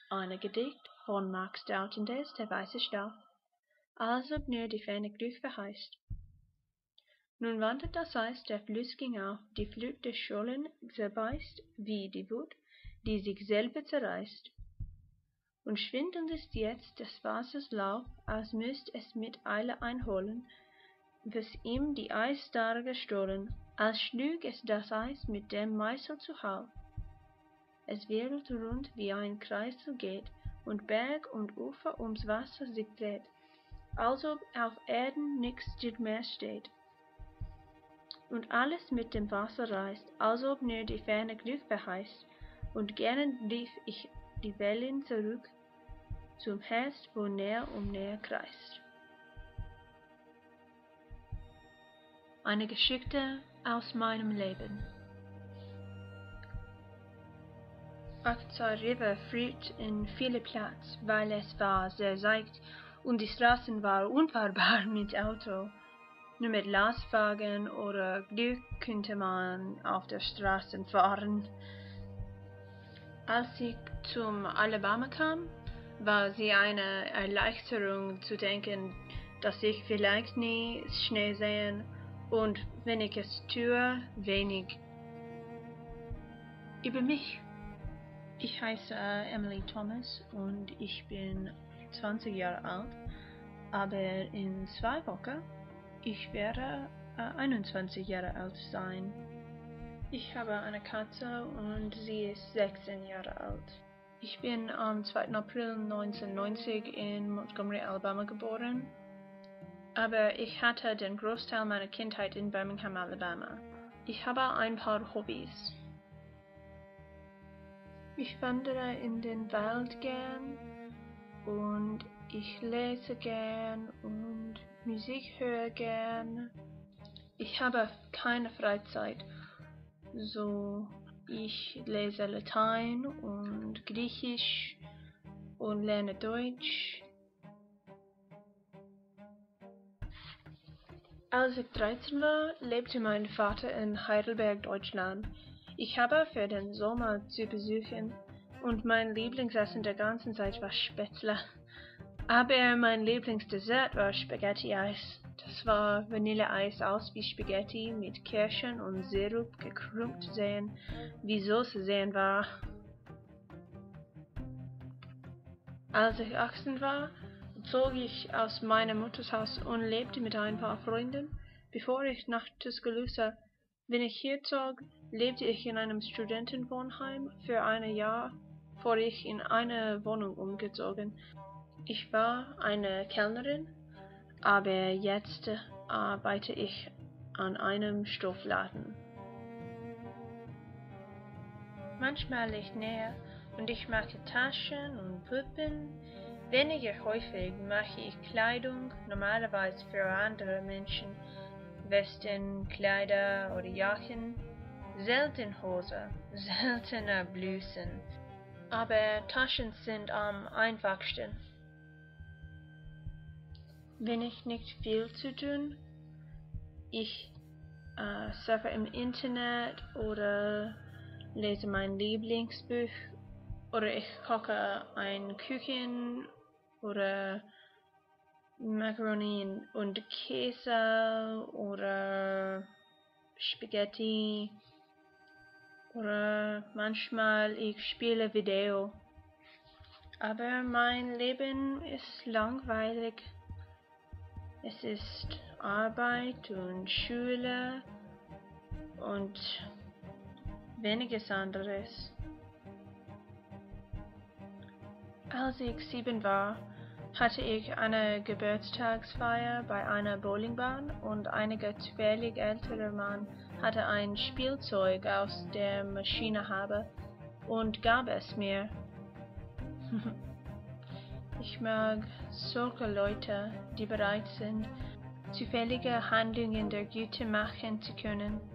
Ein Gedicht von Max Dautendes, der weiße Star. Als ob nur die ferne Glück verheißt. Nun wandert das Eis, der Fluss ging auf, die Flut des Schollen zerbeißt, wie die Wut, die sich selber zerreißt. Und schwindend ist jetzt des Wassers Lauf, als müsst es mit Eile einholen, was ihm die Eisstarre gestohlen, als schlug es das Eis mit dem Meißel zu Hau. Es wirbelt rund, wie ein Kreisel geht, und Berg und Ufer ums Wasser sich dreht, als ob auf Erden nix mehr steht. Und alles mit dem Wasser reißt, als ob nur die ferne Glück verheißt, und gerne lief ich die Wellen zurück, zum Herz, wo näher um näher kreist. Eine Geschichte aus meinem Leben. Akza River friert in viele Platz, weil es war sehr seicht und die Straßen waren unfahrbar mit Auto. Nur mit Lastwagen oder Glück könnte man auf der Straße fahren. Als ich zum Alabama kam, war sie eine Erleichterung zu denken, dass ich vielleicht nie Schnee sehen und wenn ich es tue, wenig. Über mich. Ich heiße Emily Thomas und ich bin 20 Jahre alt, aber in 2 Wochen ich werde 21 Jahre alt sein. Ich habe eine Katze und sie ist 16 Jahre alt. Ich bin am 2. April 1990 in Montgomery, Alabama geboren, aber ich hatte den Großteil meiner Kindheit in Birmingham, Alabama. Ich habe ein paar Hobbys. Ich wandere in den Wald gern und ich lese gern und Musik höre gern. Ich habe keine Freizeit, so ich lese Latein und Griechisch und lerne Deutsch. Als ich 13 war, lebte mein Vater in Heidelberg, Deutschland. Ich habe für den Sommer zu besuchen und mein Lieblingsessen der ganzen Zeit war Spätzle. Aber mein Lieblingsdessert war Spaghetti-Eis. Das war Vanilleeis aus wie Spaghetti mit Kirschen und Sirup gekrümmt sehen, wie Soße sehen war. Als ich 18 war, zog ich aus meiner Mutters Haus und lebte mit ein paar Freunden, bevor ich nach Tuscaloosa. Wenn ich hier zog, lebte ich in einem Studentenwohnheim für ein Jahr, bevor ich in eine Wohnung umgezogen. Ich war eine Kellnerin, aber jetzt arbeite ich an einem Stoffladen. Manchmal ich nähe und ich mache Taschen und Puppen. Weniger häufig mache ich Kleidung, normalerweise für andere Menschen, Westen, Kleider oder Jacken, selten Hose, seltener Blusen, aber Taschen sind am einfachsten. Wenn ich nicht viel zu tun, ich surfe im Internet oder lese mein Lieblingsbuch oder ich koche ein Kuchen oder Macaroni und Käse oder Spaghetti oder manchmal ich spiele Video. Aber mein Leben ist langweilig. Es ist Arbeit und Schule und weniges anderes. Als ich 7 war, hatte ich eine Geburtstagsfeier bei einer Bowlingbahn und einige zufällig ältere Mann hatte ein Spielzeug aus der Maschine und gab es mir. Ich mag solche Leute, die bereit sind, zufällige Handlungen der Güte machen zu können.